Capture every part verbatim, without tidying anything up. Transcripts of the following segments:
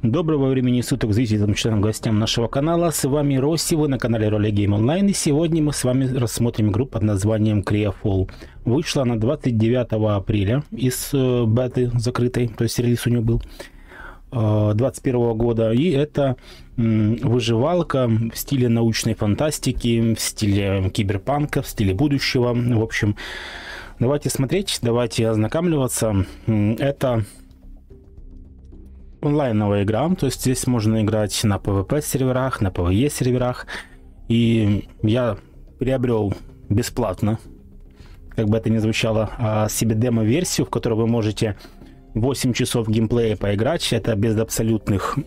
Доброго времени суток зрителям, членам, гостям нашего канала. С вами Росси, вы на канале Ролегейм Онлайн. И сегодня мы с вами рассмотрим игру под названием Creafall. Вышла она двадцать девятого апреля из э, беты закрытой, то есть релиз у нее был э, двадцать первого года. И это э, выживалка в стиле научной фантастики, в стиле киберпанка, в стиле будущего. В общем, давайте смотреть, давайте ознакомливаться. Это онлайновая игра, то есть здесь можно играть на пэ вэ пэ серверах, на пэ вэ е серверах. И я приобрел бесплатно, как бы это ни звучало, себе демо-версию, в которой вы можете восемь часов геймплея поиграть. Это без абсолютных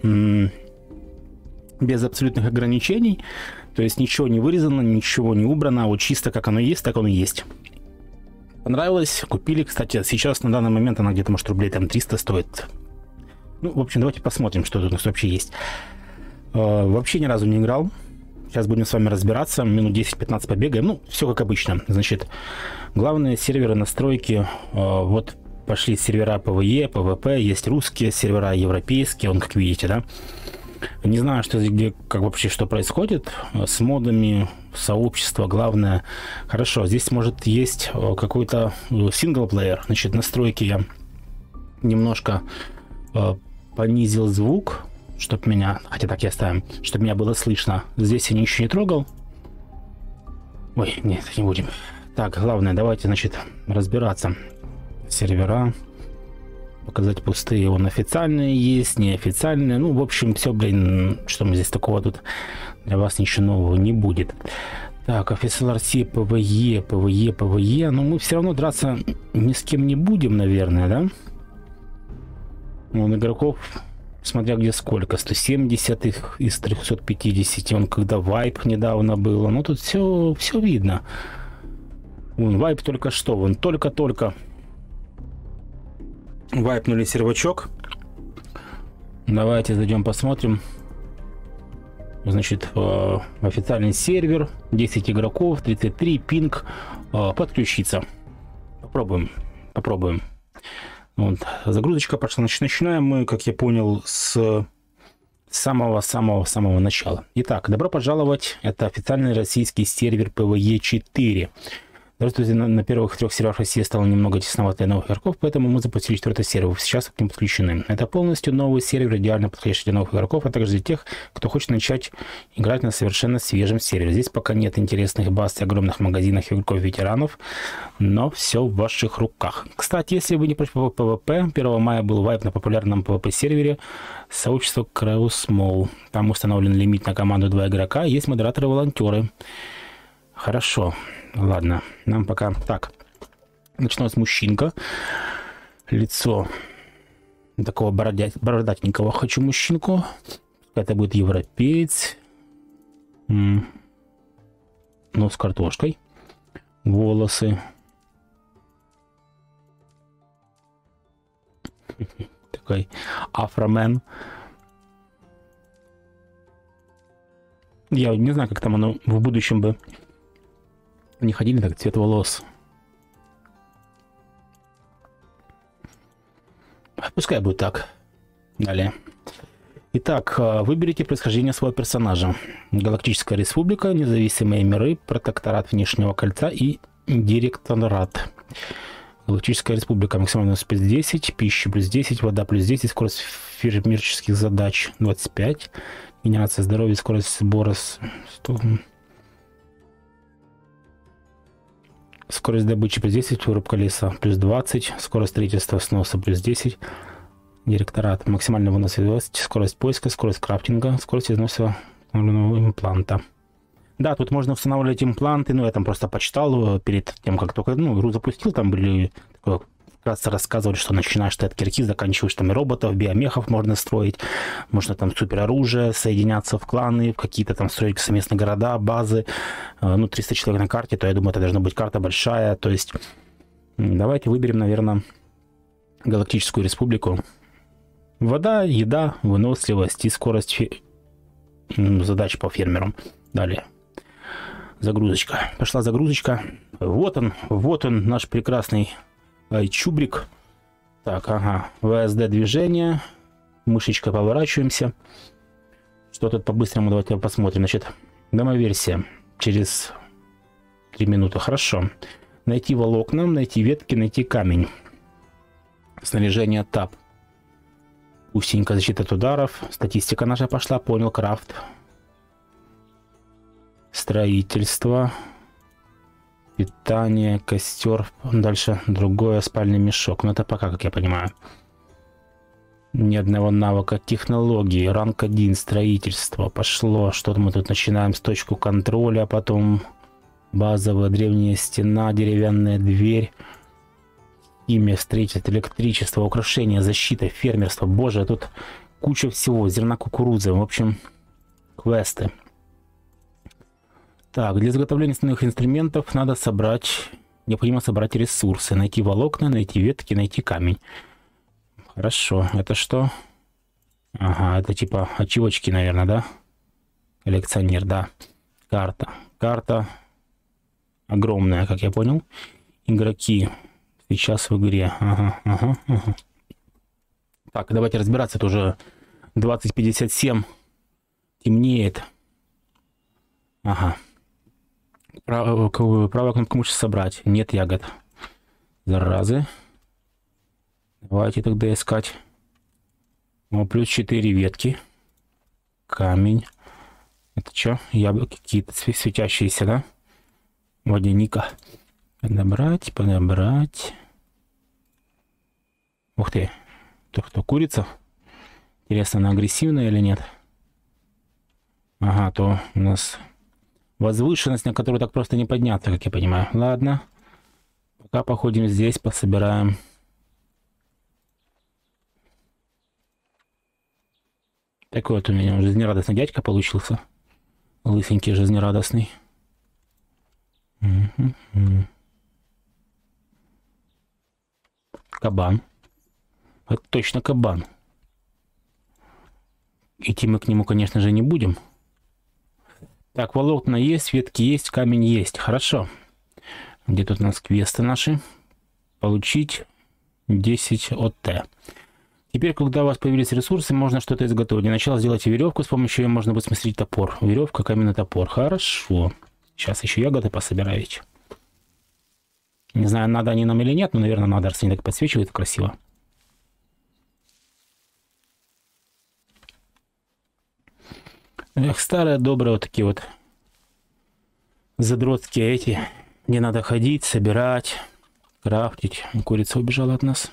без абсолютных ограничений, то есть ничего не вырезано, ничего не убрано, вот чисто как оно есть, так оно и есть. Понравилось, купили. Кстати, сейчас на данный момент она где-то, может, рублей там триста стоит. Ну, в общем, давайте посмотрим, что тут у нас вообще есть. Э, вообще ни разу не играл. Сейчас будем с вами разбираться. Минут десять-пятнадцать побегаем. Ну, все как обычно. Значит, главные серверы, настройки. Э, вот пошли сервера пэ вэ е, пэ вэ пэ. Есть русские сервера, европейские. Он, как видите, да. Не знаю, что где, как вообще, что происходит с модами, сообщество, главное. Хорошо, здесь, может, есть какой-то синглплеер. Значит, настройки я немножко э, понизил звук, чтобы меня, хотя так и оставим, чтобы меня было слышно. Здесь я ничего не трогал. Ой, нет, не будем. Так, главное, давайте, значит, разбираться. Сервера. Показать пустые. Он официальные есть, неофициальные. Ну, в общем, все, блин, что мы здесь такого тут для вас ничего нового не будет. Так, офицер ар си, пэ вэ е, пэ вэ е, пэ вэ е. Но мы все равно драться ни с кем не будем, наверное, да? Вон игроков, смотря где сколько, сто семьдесят их из трёхсот пятидесяти. Он когда вайп недавно было. Ну тут все, все видно. Вон вайп только что, вон только-только вайпнули сервачок. Давайте зайдем посмотрим. Значит, официальный сервер, десять игроков, тридцать три, пинг, подключиться. Попробуем, попробуем. Вот, загрузочка пошла. Начинаем мы, как я понял, с самого-самого-самого начала. Итак, добро пожаловать. Это официальный российский сервер пэ вэ е четыре. Здравствуйте, на, на первых трех серверах России стало немного тесновато для новых игроков, поэтому мы запустили четвертый сервер. Сейчас к ним подключены. Это полностью новый сервер, идеально подходящий для новых игроков, а также для тех, кто хочет начать играть на совершенно свежем сервере. Здесь пока нет интересных баз и огромных магазинов игроков-ветеранов, но все в ваших руках. Кстати, если вы не против пэ вэ пэ, первого мая был вайп на популярном пэ вэ пэ сервере сообщества Краусмол. Там установлен лимит на команду два игрока, есть модераторы-волонтеры. Хорошо, ладно, нам пока... Так, начну с мужчинка. Лицо такого бородя... бородатенького хочу мужчинку. Это будет европеец. М-м. Ну, с картошкой. Волосы. Такой афромен. Я не знаю, как там оно в будущем бы не ходили, так, цвет волос. Пускай будет так. Далее. Итак, выберите происхождение своего персонажа. Галактическая республика, независимые миры, протекторат внешнего кольца и директорат. Галактическая республика, максимально плюс десять, пища плюс десять, вода плюс десять, скорость фермерских задач двадцать пять, генерация здоровья, скорость сбора сто... Скорость добычи плюс десять, вырубка леса плюс двадцать, скорость строительства сноса плюс десять, директорат, максимальный вынос двадцать, скорость поиска, скорость крафтинга, скорость износа импланта. Да, тут можно устанавливать импланты, но я там просто почитал перед тем, как только ну, игру запустил, там были вкратце рассказывали, что начинаешь ты от кирки, заканчиваешь там и роботов, биомехов можно строить, можно там супероружие, соединяться в кланы, в какие-то там строить совместные города, базы, ну, триста человек на карте, то я думаю, это должна быть карта большая, то есть давайте выберем, наверное, Галактическую республику. Вода, еда, выносливость и скорость фи... задач по фермерам. Далее. Загрузочка. Пошла загрузочка. Вот он, вот он, наш прекрасный чубрик. Так, ага. вэ эс дэ движение. Мышечкой поворачиваемся. Что тут по-быстрому, давайте посмотрим. Значит, демо-версия через три минуты. Хорошо. Найти волокна, найти ветки, найти камень. Снаряжение тап. Усенька, защита от ударов. Статистика наша пошла, понял, крафт. Строительство. Питание, костер. Дальше другое, спальный мешок. Но это пока, как я понимаю. Ни одного навыка. Технологии. Ранг один. Строительство. Пошло. Что-то мы тут начинаем с точку контроля. Потом базовая древняя стена. Деревянная дверь. Химия, строительство, электричество, украшения, защита, фермерство. Боже, тут куча всего. Зерна кукурузы. В общем, квесты. Так, для изготовления основных инструментов надо собрать... Необходимо собрать ресурсы. Найти волокна, найти ветки, найти камень. Хорошо. Это что? Ага, это типа ачивочки, наверное, да? Коллекционер, да. Карта. Карта огромная, как я понял. Игроки сейчас в игре. Ага, ага, ага. Так, давайте разбираться. Это уже двадцать пятьдесят семь. Темнеет. Ага. Право, правая кнопка мыши собрать. Нет ягод. Заразы. Давайте тогда искать. О, плюс четыре ветки. Камень. Это что? Яблоки какие-то светящиеся, да? Водяника. Подобрать, подобрать. Ух ты. Это кто, курица? Интересно, она агрессивная или нет? Ага, то у нас возвышенность, на которую так просто не подняться, как я понимаю. Ладно. Пока походим здесь, пособираем. Такой вот у меня жизнерадостный дядька получился. Лысенький, жизнерадостный. Угу. Кабан. Это точно кабан. Идти мы к нему, конечно же, не будем. Так, волокна есть, ветки есть, камень есть. Хорошо. Где тут у нас квесты наши? Получить десять ОТ. Теперь, когда у вас появились ресурсы, можно что-то изготовить. Для начала сделайте веревку, с помощью ее можно будет смастерить топор. Веревка, каменный топор. Хорошо. Сейчас еще ягоды пособираете. Не знаю, надо они нам или нет, но, наверное, надо, раз они так подсвечивают красиво. Эх, старые добрые вот такие вот задротские эти. Где надо ходить, собирать, крафтить. Курица убежала от нас.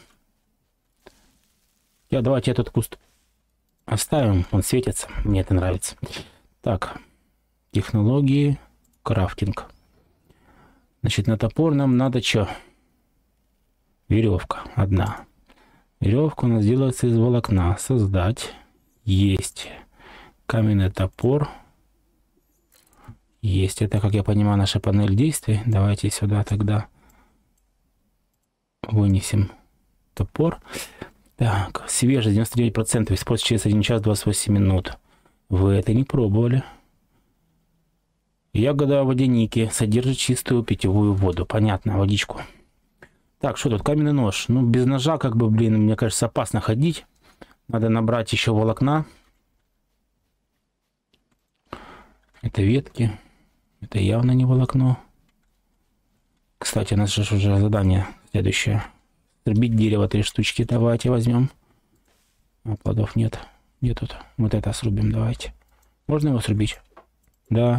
Я, давайте этот куст оставим, он светится, мне это нравится. Так, технологии, крафтинг. Значит, на топор нам надо что? Веревка одна. Веревка у нас делается из волокна. Создать. Есть. Каменный топор. Есть. Это, как я понимаю, наша панель действий. Давайте сюда тогда вынесем топор. Так, свежий девяносто девять процентов, используется через один час двадцать восемь минут. Вы это не пробовали. Ягода водяники содержит чистую питьевую воду. Понятно, водичку. Так, что тут? Каменный нож. Ну, без ножа, как бы, блин, мне кажется, опасно ходить. Надо набрать еще волокна. Это ветки. Это явно не волокно. Кстати, у нас же уже задание следующее. Срубить дерево, три штучки. Давайте возьмем. А плодов нет. Где тут? Вот это срубим, давайте. Можно его срубить? Да.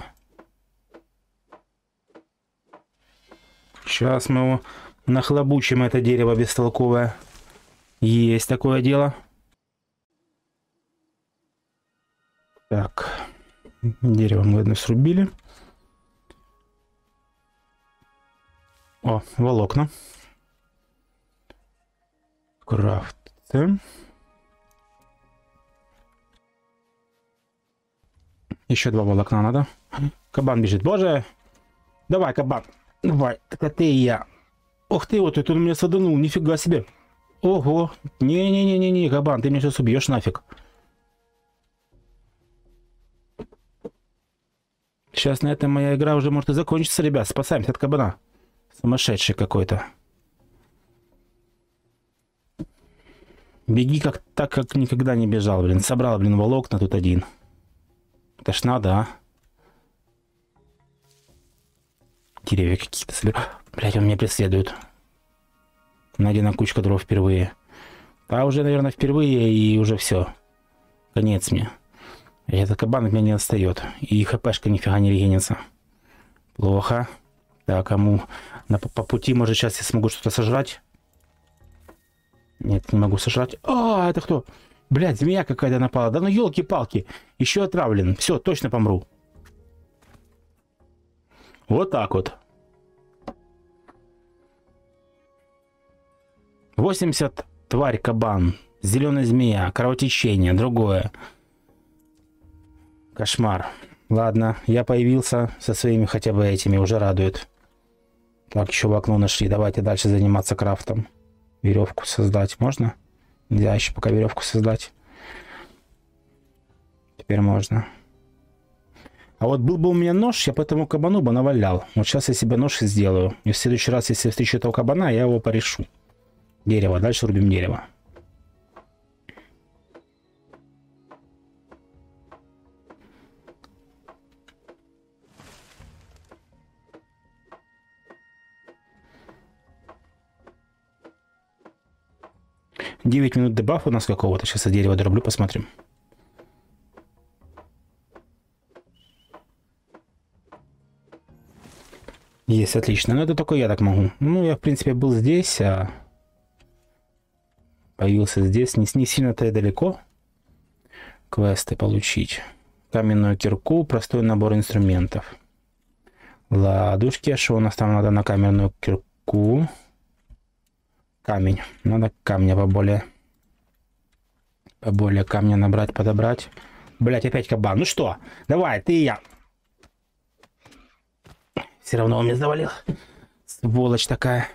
Сейчас мы его нахлобучим, это дерево бестолковое. Есть такое дело. Так. Дерево мы одно срубили. О, волокна. Крафты. Еще два волокна надо. Кабан бежит. Боже! Давай, кабан. Давай. Так ты и я. Ух ты, вот это он меня саданул. Нифига себе. Ого. Не-не-не-не-не, кабан, ты меня сейчас убьешь нафиг. Сейчас на этом моя игра уже может и закончиться, ребят. Спасаемся от кабана. Сумасшедший какой-то. Беги как так, как никогда не бежал, блин. Собрал, блин, волокна тут один. Это ж надо, а? Деревья какие-то собираю. Блять, он меня преследует. Найдена кучка дров впервые. А уже, наверное, впервые, и уже все. Конец мне. И этот кабан от меня не отстает. И хпшка нифига не регенится. Плохо. Так, кому на, по пути, может, сейчас я смогу что-то сожрать? Нет, не могу сожрать. А, это кто? Блядь, змея какая-то напала. Да ну елки-палки. Еще отравлен. Все, точно помру. Вот так вот. восемьдесят тварь, кабан. Зеленая змея. Кровотечение. Другое. Кошмар. Ладно, я появился со своими хотя бы этими. Уже радует. Так, еще в окно нашли. Давайте дальше заниматься крафтом. Веревку создать можно? Нельзя еще пока веревку создать. Теперь можно. А вот был бы у меня нож, я по этому кабану бы навалял. Вот сейчас я себе нож и сделаю. И в следующий раз, если я встречу этого кабана, я его порешу. Дерево. Дальше рубим дерево. девять минут дебафа у нас какого-то. Сейчас я дерево дроблю, посмотрим. Есть, отлично. Но это только я так могу. Ну, я, в принципе, был здесь, а появился здесь. Не, не сильно-то и далеко. Квесты получить. Каменную кирку, простой набор инструментов. Ладушки. Что у нас там надо на каменную кирку? Камень. Надо камня поболее. Поболее камня набрать, подобрать. Блять, опять кабан. Ну что? Давай, ты и я. Все равно он меня завалил. Сволочь такая.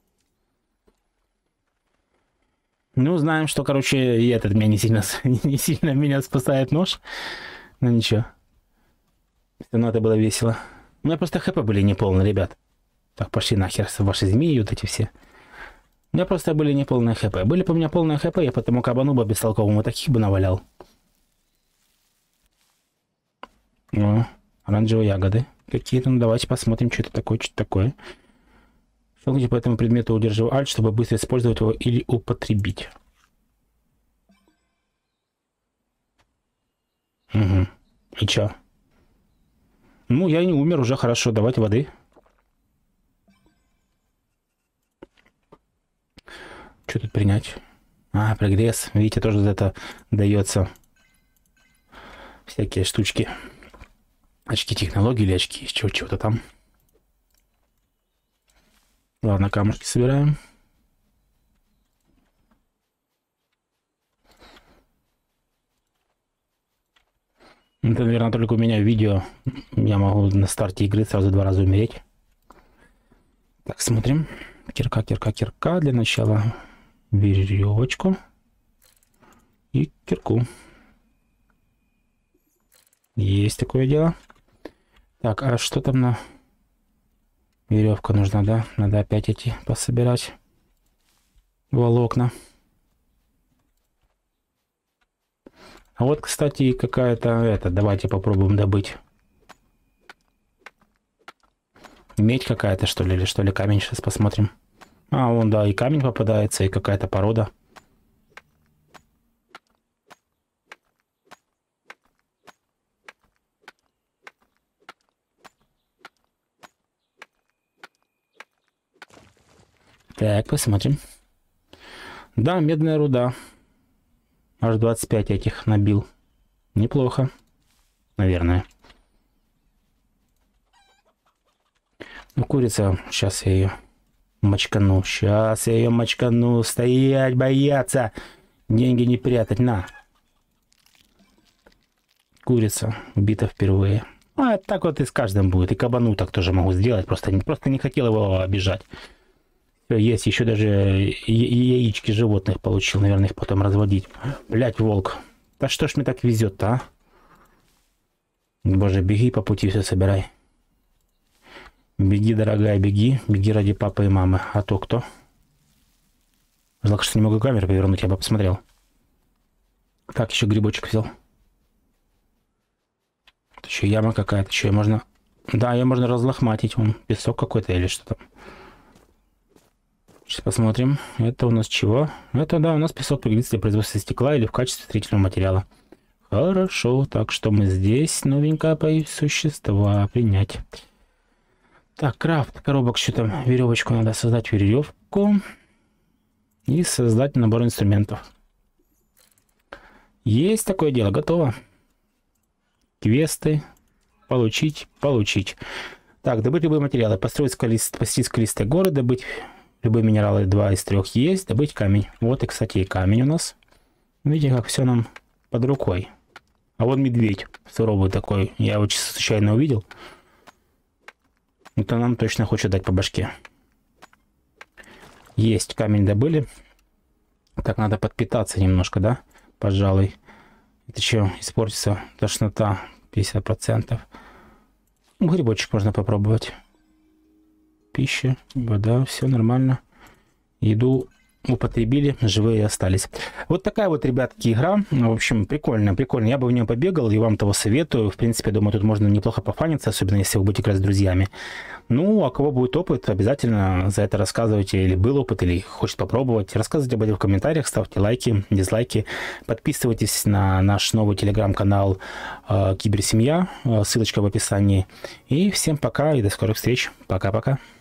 Ну, знаем, что, короче, и этот меня не сильно, не сильно меня спасает нож. Но ничего. Все равно это было весело. У меня просто хп были неполные, ребят. Так, пошли нахер ваши змеи вот эти все. У меня просто были неполные хп. Были бы у меня полные хп, я потому кабану бы бестолковому таких бы навалял. О, оранжевые ягоды какие-то. Ну, давайте посмотрим, что это такое, что это такое. Щелкните по этому предмету, удерживая Alt, чтобы быстро использовать его или употребить. Угу. И чё? Ну, я не умер, уже хорошо. Давайте воды. Что тут принять? А, прогресс. Видите, тоже за это дается всякие штучки. Очки технологий или очки чего-то там. Ладно, камушки собираем. Это, наверное, только у меня в видео. Я могу на старте игры сразу два раза умереть. Так, смотрим. Кирка, кирка, кирка. Для начала веревочку и кирку. Есть такое дело. Так, а что там на... Веревка нужна, да? Надо опять эти пособирать. Волокна. А вот, кстати, какая-то... это. Давайте попробуем добыть. Медь какая-то, что ли? Или что ли камень? Сейчас посмотрим. А, вон, да, и камень попадается, и какая-то порода. Так, посмотрим. Да, медная руда. Аж двадцать пять этих набил. Неплохо. Наверное. Ну, курица, сейчас я ее мочкану. Сейчас я ее мочкану. Стоять, бояться. Деньги не прятать. На. Курица убита впервые. А так вот и с каждым будет. И кабану так тоже могу сделать. Просто, просто не хотел его обижать. Все, есть. Еще даже яички животных получил. Наверное, их потом разводить. Блять, волк. Да что ж мне так везет-то, а? Боже, беги по пути, все собирай. Беги, дорогая, беги. Беги ради папы и мамы. А то кто? Жалко, что не могу камеру повернуть, я бы посмотрел. Так, еще грибочек взял. Это еще яма какая-то, еще можно... Да, ее можно разлохматить, вон, песок какой-то или что там. Сейчас посмотрим. Это у нас чего? Это, да, у нас песок пригодится для производства стекла или в качестве строительного материала. Хорошо, так что мы здесь новенькое существо принять. Так, крафт коробок, что там, веревочку надо создать, веревку. И создать набор инструментов. Есть такое дело, готово. Квесты. Получить, получить. Так, добыть любые материалы. Построить скалист, построить скалистые горы, добыть любые минералы, два из трех есть, добыть камень. Вот и, кстати, и камень у нас. Видите, как все нам под рукой. А вот медведь суровый такой. Я его чисто случайно увидел. Это нам точно хочет дать по башке. Есть, камень добыли. Так, надо подпитаться немножко, да? Пожалуй. Это что, испортится тошнота пятьдесят процентов. Грибочек можно попробовать. Пища, вода, все нормально. Еду употребили, живые остались. Вот такая вот, ребятки, игра. В общем, прикольная, прикольная. Я бы в нее побегал и вам того советую. В принципе, думаю, тут можно неплохо пофаниться, особенно если вы будете играть с друзьями. Ну, а кого будет опыт, обязательно за это рассказывайте. Или был опыт, или хочет попробовать. Рассказывайте об этом в комментариях, ставьте лайки, дизлайки. Подписывайтесь на наш новый телеграм-канал э, Киберсемья. Ссылочка в описании. И всем пока и до скорых встреч. Пока-пока.